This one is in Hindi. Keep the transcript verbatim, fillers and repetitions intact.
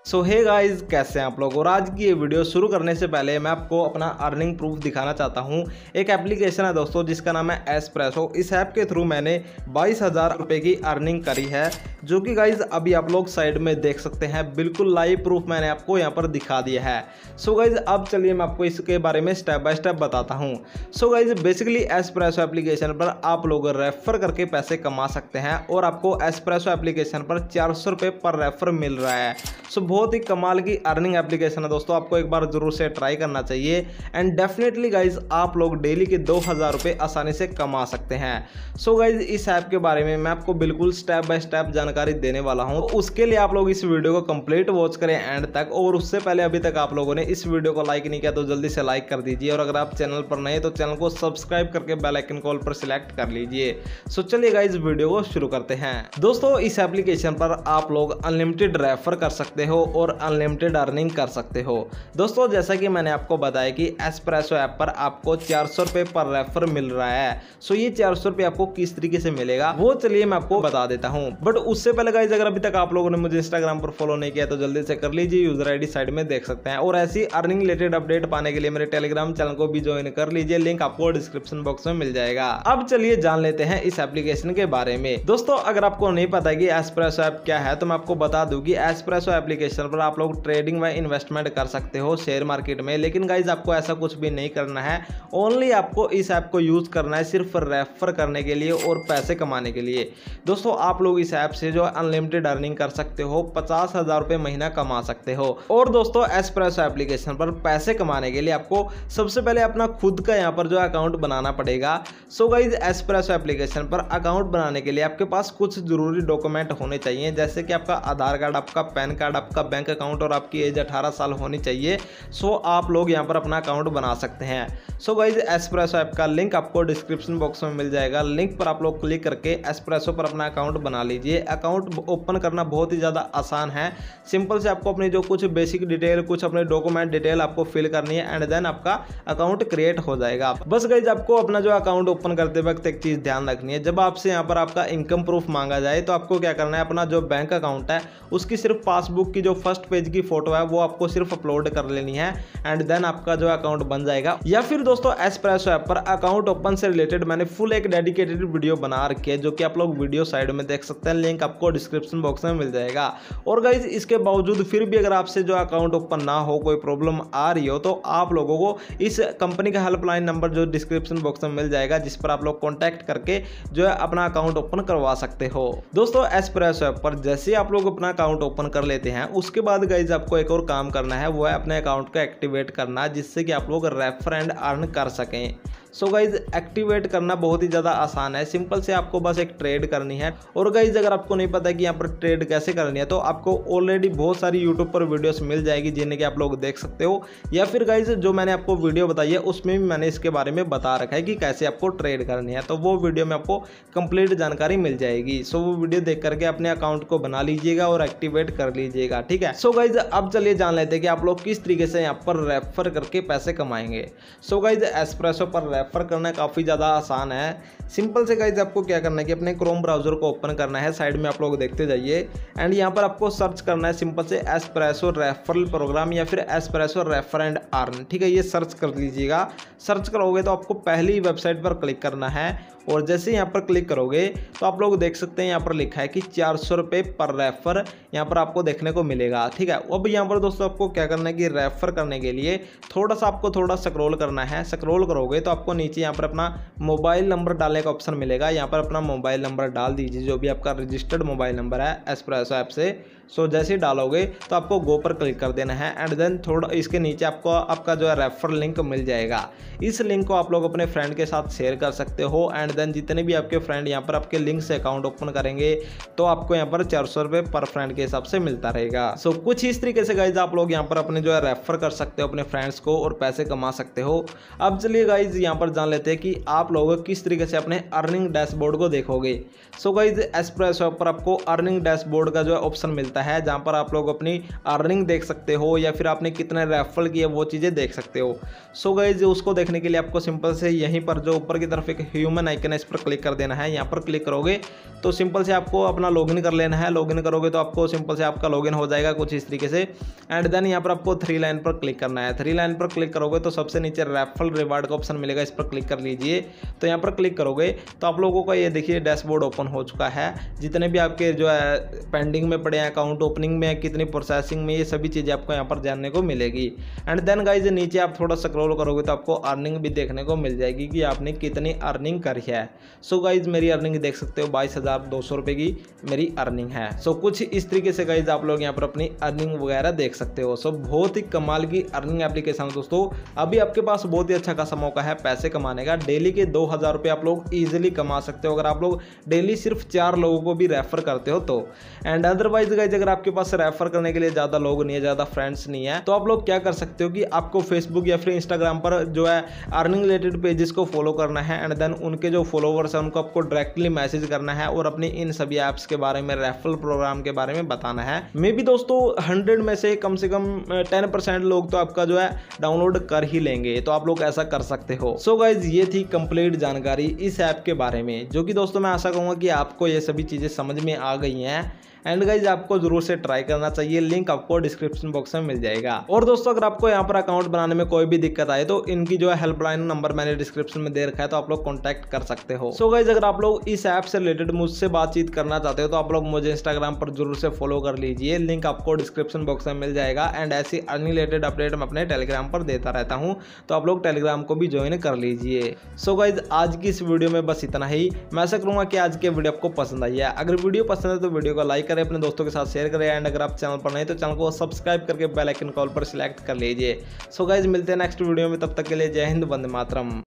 सो हे गाइस, कैसे हैं आप लोग। और आज की ये वीडियो शुरू करने से पहले मैं आपको अपना अर्निंग प्रूफ दिखाना चाहता हूं। एक एप्लीकेशन है दोस्तों जिसका नाम है एस्प्रेसो। इस ऐप के थ्रू मैंने बाईस हज़ार रुपये की अर्निंग करी है, जो कि गाइस अभी आप लोग साइड में देख सकते हैं। बिल्कुल लाइव प्रूफ मैंने आपको यहाँ पर दिखा दिया है। सो गाइज अब चलिए मैं आपको इसके बारे में स्टेप बाय स्टेप बताता हूँ। So guys basically Espresso application पर आप लोग रेफर करके पैसे कमा सकते हैं और आपको एस्प्रेसो एप्लीकेशन पर चार सौ रुपये पर रेफर मिल रहा है। सो बहुत ही कमाल की अर्निंग एप्लीकेशन है दोस्तों, आपको एक बार जरूर से ट्राई करना चाहिए। एंड डेफिनेटली गाइज आप लोग डेली के दो हज़ार रुपये आसानी से कमा सकते हैं। सो गाइज इस ऐप के बारे में मैं आपको बिल्कुल स्टेप बाय स्टेप जानकारी देने वाला हूं। उसके लिए आप लोग इस वीडियो को कंप्लीट वॉच करें एंड तक। और उससे पहले अभी तक आप लोगों ने इस वीडियो को लाइक नहीं किया तो जल्दी से लाइक कर दीजिए। और अगर आप चैनल पर नए तो चैनल को सब्सक्राइब करके बेल आइकन कॉल पर सिलेक्ट कर लीजिए। सो चलिए गाइज वीडियो को शुरू करते हैं। दोस्तों इस एप्लीकेशन पर आप लोग अनलिमिटेड रेफर कर सकते हो और अनलिमिटेड अर्निंग कर सकते हो। दोस्तों जैसा कि मैंने आपको बताया कि एस्प्रेसो ऐप पर आपको चार सौ रुपये पर रेफर मिल रहा है। सो ये चार सौ रुपये आपको किस तरीके से मिलेगा वो चलिए मैं आपको बता देता हूँ। बट उससे पहले गाइज अगर अभी तक आप लोगों ने मुझे इंस्टाग्राम पर फॉलो नहीं किया तो जल्दी से कर लीजिए। यूजर आईडी साइड में देख सकते हैं। और ऐसी अर्निंग रिलेटेड अपडेट पाने के लिए मेरे टेलीग्राम चैनल को भी ज्वाइन कर लीजिए, लिंक आपको डिस्क्रिप्शन बॉक्स में मिल जाएगा। अब चलिए जान लेते हैं इस एप्लीकेशन के बारे में। दोस्तों अगर आपको नहीं पता कि एस्प्रेसो ऐप क्या है तो मैं आपको बता दूं कि एस्प्रेसो एप्लीकेशन पर आप लोग ट्रेडिंग व इन्वेस्टमेंट कर सकते हो शेयर मार्केट में। लेकिन गाइज आपको ऐसा कुछ भी नहीं करना है। ओनली आपको इस ऐप को यूज करना है सिर्फ रेफर करने के लिए और पैसे कमाने के लिए। दोस्तों आप लोग इस ऐप से जो अनलिमिटेड अर्निंग कर सकते हो, पचास हजार रुपए महीना कमा सकते हो। और दोस्तों एस्प्रेसो एप्लीकेशन पर पैसे कमाने के लिए आपको सबसे पहले अपना खुद का यहाँ पर जो अकाउंट बनाना पड़ेगा। सो गाइज एस्प्रेसो एप्लीकेशन पर अकाउंट बनाने के लिए आपके पास कुछ जरूरी डॉक्यूमेंट होने चाहिए, जैसे कि आपका आधार कार्ड, आपका पैन कार्ड, आपका बैंक अकाउंट और आपकी एज अठारह साल होनी चाहिए। सो आप लोग यहाँ पर अपना अकाउंट बना सकते हैं। सो गाइज एस्प्रेसो ऐप का लिंक आपको डिस्क्रिप्शन बॉक्स में मिल जाएगा। लिंक पर आप लोग क्लिक करके एस्प्रेसो पर अपना अकाउंट बना लीजिए। अकाउंट ओपन करना बहुत ही ज़्यादा आसान है। सिंपल से आपको अपनी जो कुछ बेसिक डिटेल, कुछ अपने डॉक्यूमेंट डिटेल आपको फिल करनी है एंड देन आपका अकाउंट क्रिएट हो जाएगा। बस गाइज आपको अपना जो अकाउंट ओपन करते वक्त एक चीज़ ध्यान रखनी है, जब आपसे यहाँ पर आपका इनकम प्रूफ मांगा जाए तो आपको क्या करना है, अपना जो बैंक अकाउंट है उसकी सिर्फ पासबुक की जो फर्स्ट पेज की फोटो है वो आपको सिर्फ अपलोड कर लेनी है एंड देन आपका जो अकाउंट बन जाएगा। या फिर दोस्तों एस्प्रेसो ऐप पर अकाउंट ओपन से रिलेटेड मैंने फुल एक डेडिकेटेड वीडियो बना रखी है, जो कि आप लोग वीडियो साइड में देख सकते हैं। लिंक आपको डिस्क्रिप्शन बॉक्स में मिल जाएगा। और गाइज इसके बावजूद फिर भी अगर आपसे जो अकाउंट ओपन ना हो, कोई प्रॉब्लम आ रही हो, तो आप लोगों को इस कंपनी का हेल्पलाइन नंबर जो डिस्क्रिप्शन बॉक्स में मिल जाएगा, जिस पर आप लोग कॉन्टैक्ट करके जो है अपना अकाउंट ओपन करवा सकते हो। दोस्तों एस्प्रेसो ऐप पर जैसे आप लोग अपना अकाउंट ओपन कर लेते हैं उसके बाद गाइज आपको एक और काम करना है, वो है अपने अकाउंट को एक्टिवेट करना, जिससे कि आप लोग रेफर एंड अर्न कर सकें। सो गाइज एक्टिवेट करना बहुत ही ज़्यादा आसान है। सिंपल से आपको बस एक ट्रेड करनी है। और गाइज अगर आपको नहीं पता कि यहाँ पर ट्रेड कैसे करनी है तो आपको ऑलरेडी बहुत सारी यूट्यूब पर वीडियोस मिल जाएगी जिन्हें कि आप लोग देख सकते हो। या फिर गाइज जो मैंने आपको वीडियो बताई है उसमें भी मैंने इसके बारे में बता रखा है कि कैसे आपको ट्रेड करनी है, तो वो वीडियो में आपको कंप्लीट जानकारी मिल जाएगी। सो वो वीडियो देख करके अपने अकाउंट को बना लीजिएगा और एक्टिवेट कर लीजिएगा, ठीक है। सो गाइज अब चलिए जान लेते हैं कि आप लोग किस तरीके से यहाँ पर रेफर करके पैसे कमाएंगे। सो गाइज एस्प्रेसो पर रेफर करना काफ़ी ज़्यादा आसान है। सिंपल से गाइज आपको क्या करना है कि अपने क्रोम ब्राउजर को ओपन करना है, साइड में आप लोग देखते जाइए एंड यहाँ पर आपको सर्च करना है सिंपल से एस्प्रेसो रेफरल प्रोग्राम या फिर एस्प्रेसो रेफर एंड अर्न, ठीक है। ये सर्च कर लीजिएगा। सर्च करोगे तो आपको पहली वेबसाइट पर क्लिक करना है और जैसे यहाँ पर क्लिक करोगे तो आप लोग देख सकते हैं यहाँ पर लिखा है कि चार सौ रुपये पर रेफर यहाँ पर आपको देखने को मिलेगा, ठीक है। अब यहाँ पर दोस्तों आपको क्या करना है कि रेफर करने के लिए थोड़ा सा आपको थोड़ा स्क्रॉल करना है। स्क्रॉल करोगे तो आपको नीचे यहाँ पर अपना मोबाइल नंबर डालने का ऑप्शन मिलेगा। यहाँ पर अपना मोबाइल नंबर डाल दीजिए, जो भी आपका रजिस्टर्ड मोबाइल नंबर है एस्प्रेसो ऐप से। सो जैसे ही डालोगे तो आपको गो पर क्लिक कर देना है एंड देन थोड़ा इसके नीचे आपको आपका जो है रेफर लिंक मिल जाएगा। इस लिंक को आप लोग अपने फ्रेंड के साथ शेयर कर सकते हो एंड देन जितने भी आपके फ्रेंड यहाँ पर आपके लिंक से अकाउंट ओपन करेंगे तो आपको यहाँ पर चार सौ रुपये पर फ्रेंड के हिसाब से मिलता रहेगा। सो कुछ इस तरीके से गाइज आप लोग यहाँ पर अपने जो है रेफर कर सकते हो अपने फ्रेंड्स को और पैसे कमा सकते हो। अब चलिए गाइज यहाँ पर जान लेते हैं कि आप लोग किस तरीके से अपने अर्निंग डैशबोर्ड को देखोगे। सो गाइज एस्प्रेसो पर आपको अर्निंग डैशबोर्ड का जो है ऑप्शन मिलता मिलता है, जहाँ पर आप लोग अपनी अर्निंग देख सकते हो या फिर आपने कितने रेफर किए वो चीज़ें देख सकते हो। सो गाइज उसको देखने के लिए आपको सिंपल से यहीं पर जो ऊपर की तरफ एक ह्यूमन आइकन है इस पर क्लिक कर देना है। यहाँ पर क्लिक करोगे तो सिंपल से आपको अपना लॉगिन कर लेना है। लॉगिन करोगे तो आपको सिंपल से आपका लॉगिन हो जाएगा कुछ इस तरीके से। एंड देन यहाँ पर आपको थ्री लाइन पर क्लिक करना है। थ्री लाइन पर क्लिक करोगे तो सबसे नीचे रेफरल रिवार्ड का ऑप्शन मिलेगा, इस पर क्लिक कर लीजिए। तो यहाँ पर क्लिक करोगे तो आप लोगों का ये देखिए डैशबोर्ड ओपन हो चुका है। जितने भी आपके जो है पेंडिंग में पड़े हैं, अकाउंट ओपनिंग में, कितनी प्रोसेसिंग में, ये सभी चीज़ें आपको यहाँ पर जानने को मिलेगी। एंड देन गाइज नीचे आप थोड़ा स्क्रॉल करोगे तो आपको अर्निंग भी देखने को मिल जाएगी कि आपने कितनी अर्निंग करी है। सो गाइज मेरी अर्निंग देख सकते हो बाईस हज़ार दो सौ रुपये की मेरी अर्निंग है। सो कुछ इस तरीके से गाइज आप लोग यहाँ पर अपनी अर्निंग वगैरह देख सकते हो। सो बहुत ही कमाल की अर्निंग एप्लीकेशन है दोस्तों। अभी आपके पास बहुत ही अच्छा खासा मौका है पैसे कमाने का। डेली के दो हज़ार रुपये आप लोग ईजिली कमा सकते हो अगर आप लोग डेली सिर्फ चार लोगों को भी रेफर करते हो तो। एंड अदरवाइज गाइज अगर आपके पास रेफर करने के लिए ज़्यादा लोग नहीं है, ज़्यादा फ्रेंड्स नहीं है, तो आप लोग क्या कर सकते हो कि आपको फेसबुक या फिर इंस्टाग्राम पर जो है अर्निंग रिलेटेड पेजेस को फॉलो करना है। एंड देन उनके जो फॉलोवर्स हैं उनको आपको डायरेक्टली मैसेज करना है और अपनी इन सभी ऐप्स के बारे में, रेफरल प्रोग्राम के बारे में बताना है। मे बी दोस्तों हंड्रेड में से कम से कम टेन परसेंट लोग तो आपका जो है डाउनलोड कर ही लेंगे, तो आप लोग ऐसा कर सकते हो। सो गाइज ये थी कंप्लीट जानकारी इस ऐप के बारे में, जो कि दोस्तों मैं आशा करूंगा कि आपको ये सभी चीज़ें समझ में आ गई हैं। एंड गाइज आपको जरूर से ट्राई करना चाहिए, लिंक आपको डिस्क्रिप्शन बॉक्स में मिल जाएगा। और दोस्तों अगर आपको यहाँ पर अकाउंट बनाने में कोई भी दिक्कत आए तो इनकी जो है हेल्पलाइन नंबर मैंने डिस्क्रिप्शन में दे रखा है, तो आप लोग कॉन्टैक्ट कर सकते हो। सो गाइज अगर आप लोग इस ऐप से रिलेटेड मुझसे बातचीत करना चाहते हो तो आप लोग मुझे इंस्टाग्राम पर जरूर से फॉलो कर लीजिए, लिंक आपको डिस्क्रिप्शन बॉक्स में मिल जाएगा। एंड ऐसी अर्निंग रिलेटेड अपडेट मैं अपने टेलीग्राम पर देता रहता हूँ, तो आप लोग टेलीग्राम को भी ज्वाइन कर लीजिए। सो गाइज आज की इस वीडियो में बस इतना ही। मैं ऐसा करूँगा कि आज की वीडियो आपको पसंद आई है। अगर वीडियो पसंद है तो वीडियो को लाइक करें, अपने दोस्तों के साथ शेयर करें। एंड अगर आप चैनल पर नहीं तो चैनल को सब्सक्राइब करके बेल आइकन कॉल पर सिलेक्ट कर लीजिए। सो गाइज मिलते हैं नेक्स्ट वीडियो में, तब तक के लिए जय हिंद, वंदे मातरम।